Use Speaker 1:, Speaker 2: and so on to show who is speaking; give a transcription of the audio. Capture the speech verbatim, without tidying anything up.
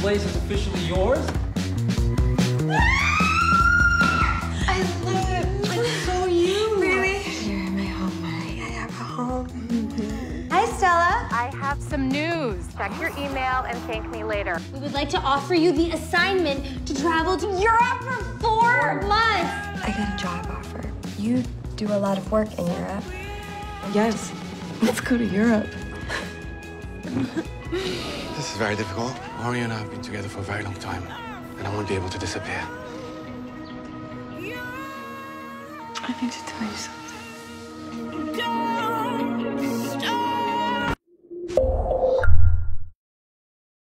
Speaker 1: place is officially yours.
Speaker 2: I love it. It's so you.
Speaker 3: Really?
Speaker 2: You're my home, Mari. I have a home. Mm-hmm.
Speaker 4: Hi, Stella.
Speaker 5: I have some news. Check your email and thank me later.
Speaker 4: We would like to offer you the assignment to travel to Europe for four months.
Speaker 2: I got a job offer. You do a lot of work in Europe. Yes. Let's go to Europe.
Speaker 6: This is very difficult. Mari and I have been together for a very long time, and I won't be able to disappear.
Speaker 2: I need to tell you something.